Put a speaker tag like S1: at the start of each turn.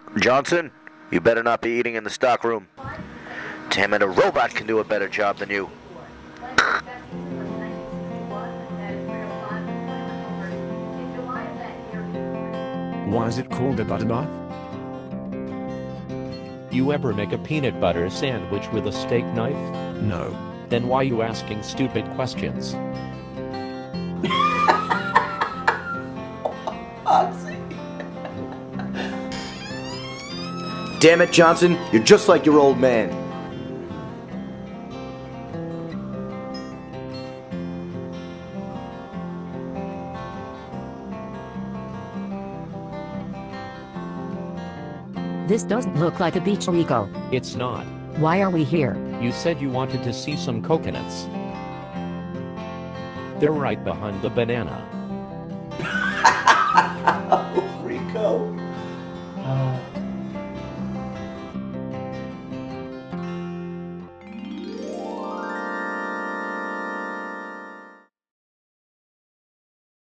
S1: Johnson, you better not be eating in the stock room. Damn it, a robot can do a better job than you.
S2: Why is it called a butterbath?
S3: You ever make a peanut butter sandwich with a steak knife?
S2: No.
S3: Then why you asking stupid questions?
S1: Damn it, Johnson, you're just like your old man.
S4: This doesn't look like a beach, Rico.
S3: It's not.
S4: Why are we here?
S3: You said you wanted to see some coconuts. They're right behind the banana.
S1: Rico.